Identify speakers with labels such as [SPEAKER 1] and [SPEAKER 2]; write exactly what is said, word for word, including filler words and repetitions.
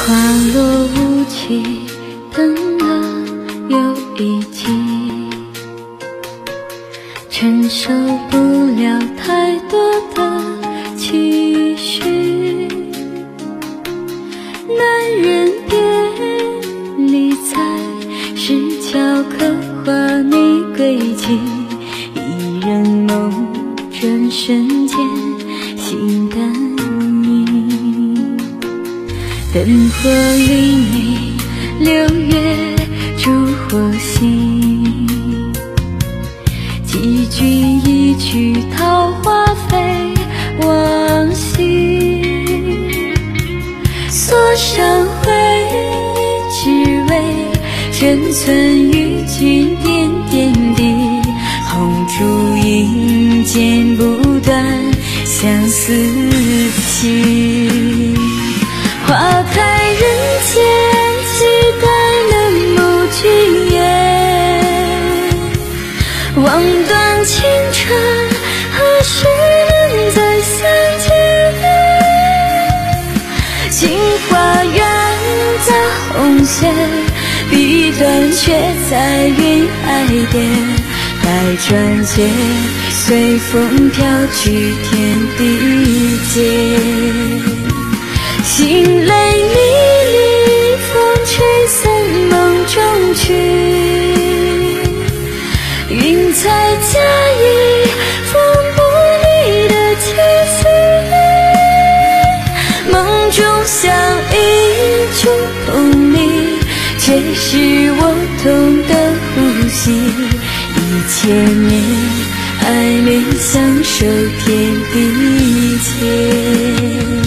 [SPEAKER 1] 花落无期，等了又一季，承受不了太多的期许。男人别理睬，石桥刻画你轨迹，一人梦，转瞬间心淡意。灯火里你六月烛火心，几句一曲桃花飞往昔，锁上回忆，只为珍存于君点点滴，红烛影剪不断相思情。花开人间，期待能不惧也，望断青春，何时能再相见？杏花远在红线，笔端却在云海边，待转接，随风飘去天地间。心泪迷离，风吹散梦中去，云彩加以风不离的气息，梦中相依就同你，却是我痛的呼吸，一千年爱恋相守天地间。